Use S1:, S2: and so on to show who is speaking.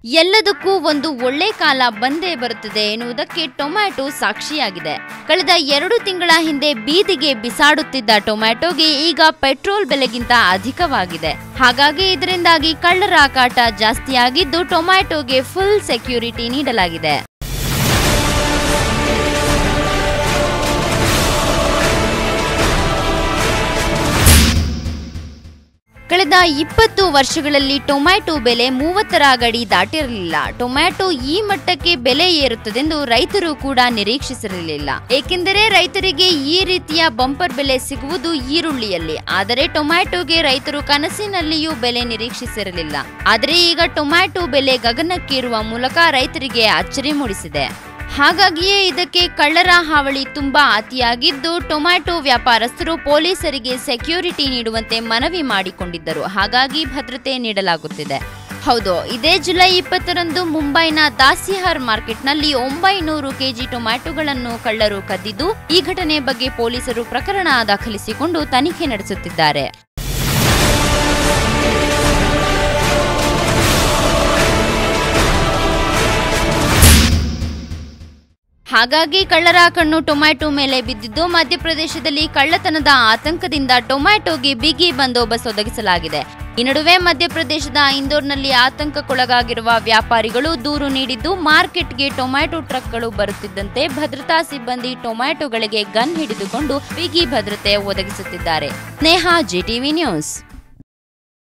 S1: ಎಲ್ಲದಕ್ಕೂ ಒಂದು ಒಳ್ಳೆ ಕಾಲ ಬಂದೇ ಬರುತ್ತದೆ ಎನ್ನುವುದಕ್ಕೆ ಟೊಮ್ಯಾಟೊ ಸಾಕ್ಷಿಯಾಗಿದೆ. ಕಳೆದ 2 ತಿಂಗಳ ಹಿಂದೆ ಬೀದಿಗೆ ಬಿಸಾಡುತ್ತಿದ್ದ ಟೊಮ್ಯಾಟೊಗೆ ಈಗ ಪೆಟ್ರೋಲ್ ಬೆಲೆಗಿಂತ ಅಧಿಕವಾಗಿದೆ. ಹಾಗಾಗಿ ಇದರಿಂದಾಗಿ ಕಳ್ಳರ ಕಾಟ ಜಾಸ್ತಿಯಾಗಿದ್ದು ಟೊಮ್ಯಾಟೊಗೆ ಫುಲ್ ಸೆಕ್ಯೂರಿಟಿ ನೀಡಲಾಗಿದೆ. ಕಳೆದ 20 ವರ್ಷಗಳಲ್ಲಿ ಟೊಮ್ಯಾಟೊ ಬೆಲೆ 30ರ ಗಡಿ ದಾಟಿರಲಿಲ್ಲ. ಟೊಮ್ಯಾಟೊ ಈ ಮಟ್ಟಕ್ಕೆ ಬೆಲೆ ಏರುತ್ತದೆಂದು ರೈತರು ಕೂಡ ನಿರೀಕ್ಷಿಸಿರಲಿಲ್ಲ. ಏಕೆಂದರೆ ರೈತರಿಗೆ ಈ ರೀತಿಯ ಬಂಪರ್ ಬೆಲೆ ಸಿಗುವುದು ಈರುಳ್ಳಿಯಲ್ಲಿ. ಆದರೆ ಟೊಮ್ಯಾಟೊಗೆ ರೈತರು ಕನಸಿನಲ್ಲಿಯೂ ಬೆಲೆ ನಿರೀಕ್ಷಿಸಿರಲಿಲ್ಲ. ಆದರೆ ಈಗ ಟೊಮ್ಯಾಟೊ ಬೆಲೆ ಗಗನಕ್ಕೇರುವ ಮೂಲಕ ರೈತರಿಗೆ ಅಚ್ಚರಿ ಮೂಡಿಸಿದೆ. ಹಾಗಾಗಿಯೇ ಇದಕ್ಕೆ ಕಳ್ಳರ ಹಾವಳಿ ತುಂಬಾ ಅತಿಯಾಗಿದ್ದು ಟೊಮ್ಯಾಟೊ ವ್ಯಾಪಾರಸ್ಥರು ಪೊಲೀಸರಿಗೆ ಸೆಕ್ಯೂರಿಟಿ ನೀಡುವಂತೆ ಮನವಿ ಮಾಡಿಕೊಂಡಿದ್ದರು. ಹಾಗಾಗಿ ಭದ್ರತೆ ನೀಡಲಾಗುತ್ತಿದೆ. ಹೌದು, ಇದೇ ಜುಲೈ 20ರಂದು ಮುಂಬೈನ ದಾಸಿಯಾರ್ ಮಾರ್ಕೆಟ್ನಲ್ಲಿ 900 ಕೆಜಿ ಟೊಮ್ಯಾಟೊಗಳನ್ನು ಕಳ್ಳರು ಕದ್ದಿದ್ದು, ಈ ಘಟನೆ ಬಗ್ಗೆ ಪೊಲೀಸರು ಪ್ರಕರಣ ದಾಖಲಿಸಿಕೊಂಡು ತನಿಖೆ ನಡೆಸುತ್ತಿದ್ದಾರೆ. ಹಾಗಾಗಿ ಕಳ್ಳರ ಕಣ್ಣು ಟೊಮ್ಯಾಟೊ ಮೇಲೆ ಬಿದ್ದಿದ್ದು, ಮಧ್ಯಪ್ರದೇಶದಲ್ಲಿ ಕಳ್ಳತನದ ಆತಂಕದಿಂದ ಟೊಮ್ಯಾಟೊಗೆ ಬಿಗಿ ಬಂದೋಬಸ್ತ್ ಒದಗಿಸಲಾಗಿದೆ. ಈ ನಡುವೆ ಮಧ್ಯಪ್ರದೇಶದ ಇಂದೋರ್ನಲ್ಲಿ ಆತಂಕಕ್ಕೊಳಗಾಗಿರುವ ವ್ಯಾಪಾರಿಗಳು ದೂರು ನೀಡಿದ್ದು, ಮಾರ್ಕೆಟ್ಗೆ ಟೊಮ್ಯಾಟೊ ಟ್ರಕ್ಗಳು ಬರುತ್ತಿದ್ದಂತೆ ಭದ್ರತಾ ಸಿಬ್ಬಂದಿ ಟೊಮ್ಯಾಟೊಗಳಿಗೆ ಗನ್ ಹಿಡಿದುಕೊಂಡು ಬಿಗಿ ಭದ್ರತೆ ಒದಗಿಸುತ್ತಿದ್ದಾರೆ. Neha, GTV news.